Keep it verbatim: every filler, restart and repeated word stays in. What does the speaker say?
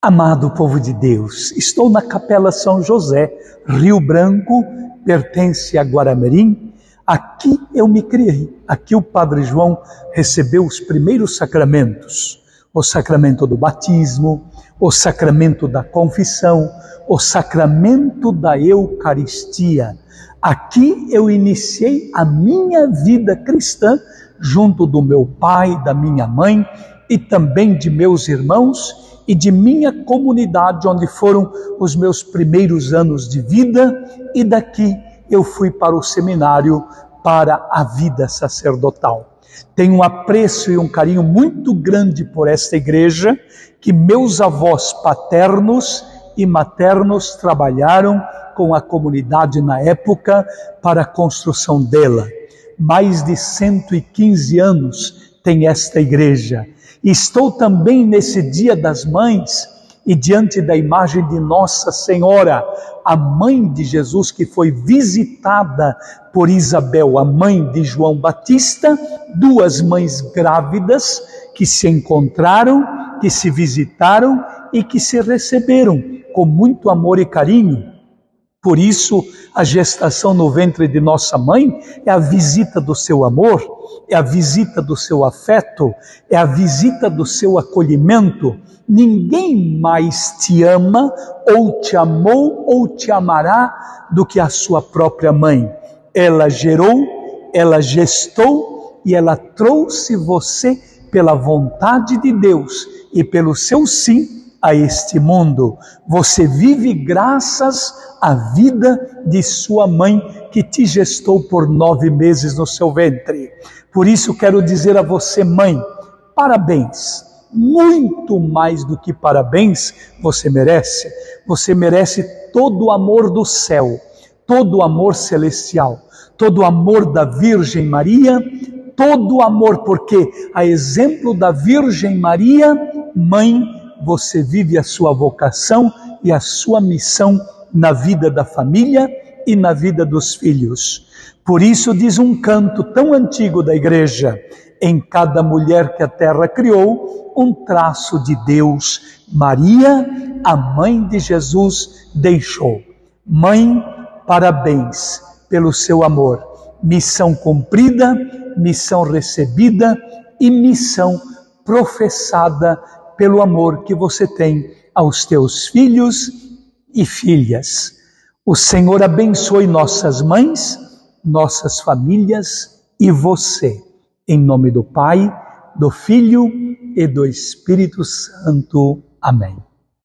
Amado povo de Deus, estou na Capela São José, Rio Branco, pertence a Guaramirim. Aqui eu me criei, aqui o Padre João recebeu os primeiros sacramentos, o sacramento do batismo, o sacramento da confissão, o sacramento da Eucaristia. Aqui eu iniciei a minha vida cristã, junto do meu pai, da minha mãe e também de meus irmãos e de minha comunidade, onde foram os meus primeiros anos de vida, e daqui eu fui para o seminário, para a vida sacerdotal. Tenho um apreço e um carinho muito grande por esta igreja, que meus avós paternos e maternos trabalharam com a comunidade na época para a construção dela. Mais de cento e quinze anos tem esta igreja. Estou também nesse Dia das Mães e diante da imagem de Nossa Senhora, a mãe de Jesus, que foi visitada por Isabel, a mãe de João Batista, duas mães grávidas que se encontraram, que se visitaram e que se receberam com muito amor e carinho. Por isso, a gestação no ventre de nossa mãe é a visita do seu amor, é a visita do seu afeto, é a visita do seu acolhimento. Ninguém mais te ama, ou te amou, ou te amará do que a sua própria mãe. Ela gerou, ela gestou e ela trouxe você pela vontade de Deus e pelo seu sim a este mundo. Você vive graças à vida de sua mãe, que te gestou por nove meses no seu ventre. Por isso quero dizer a você, mãe, parabéns. Muito mais do que parabéns você merece. Você merece todo o amor do céu, todo o amor celestial, todo o amor da Virgem Maria, todo o amor, porque a exemplo da Virgem Maria, mãe, você vive a sua vocação e a sua missão na vida da família e na vida dos filhos. Por isso diz um canto tão antigo da igreja: em cada mulher que a terra criou, um traço de Deus, Maria, a mãe de Jesus, deixou. Mãe, parabéns pelo seu amor. Missão cumprida, missão recebida e missão professada pelo amor que você tem aos teus filhos e filhas. O Senhor abençoe nossas mães, nossas famílias e você. Em nome do Pai, do Filho e do Espírito Santo. Amém.